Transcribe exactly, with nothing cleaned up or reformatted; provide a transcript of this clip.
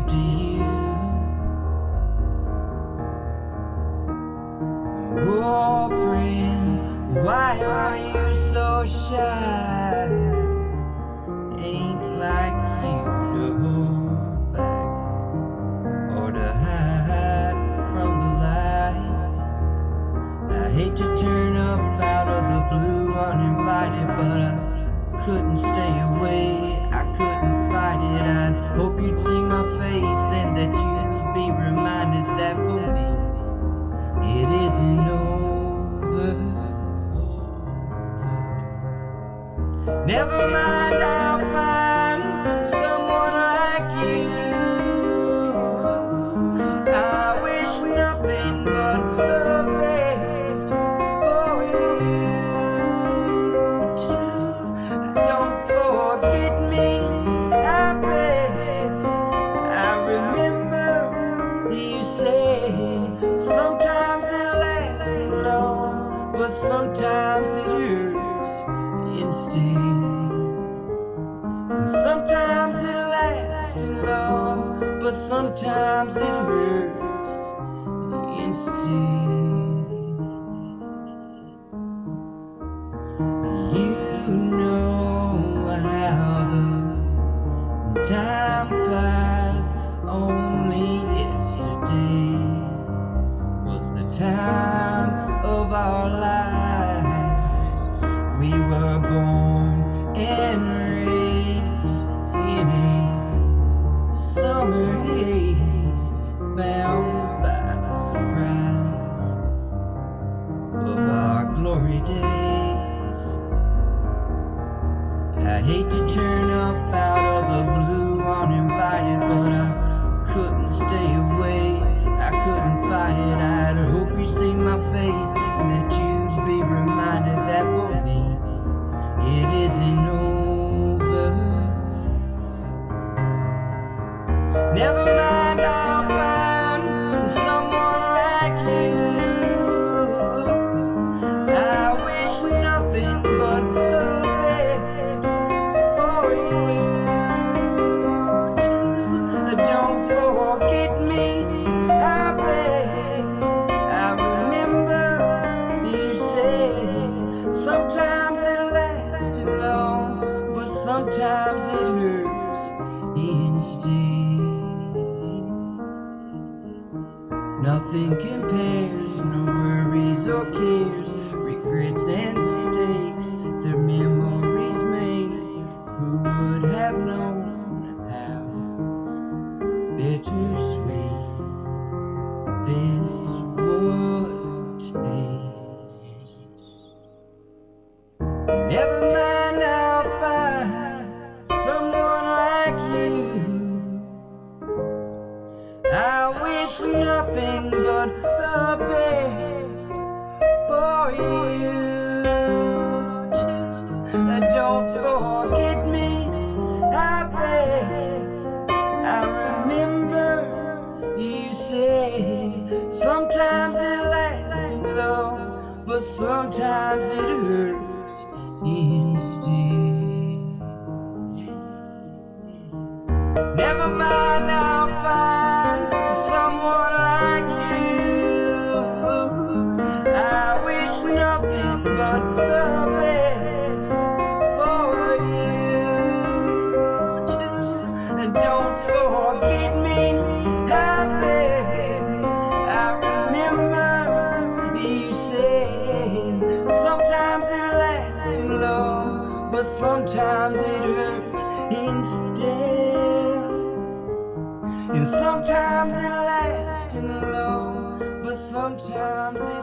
give to you. Oh, friend, why are you so shy? Ain't like you to hold back or to hide from the light. I hate to turn up out of the blue uninvited, but I couldn't stay away, I couldn't fight it. I hope you'd see my face and that you'd be reminded that for me it isn't over. Never mind, I'll find someone like you. I wish nothing but the best for you too. Don't forget me, I beg. I remember you said sometimes it lasts long, but sometimes it hurts instead. And sometimes it lasts long, but sometimes it hurts instead. You know how the time flies. Only yesterday was the time of our lives. We were born and raised in a summer haze, bound by the surprise of our glory days. I hate to turn up out of the blue uninvited, but I couldn't stay away, I couldn't fight it. I'd hope you see my face and that you'd be reminded that for me it isn't over. Never mind, I'll find someone like you. I wish nothing but the best for you. Don't forget me, I beg. I remember you said sometimes it lasts too long, but sometimes it hurts instead. Nothing compares, no worries or cares, regrets and mistakes, the memories made. Who would have known how bittersweet this would taste? Never mind, I'll find someone like you. I wish nothing but the best for you. Don't forget me, I beg. I remember you say sometimes it lasts too long, but sometimes it hurts instead. Never mind, I'll find someone like you. I wish nothing but the best for you too. And don't forget me, I beg. I remember you said sometimes it lasts too long, but sometimes it hurts instead. And sometimes it lasts too long, but sometimes it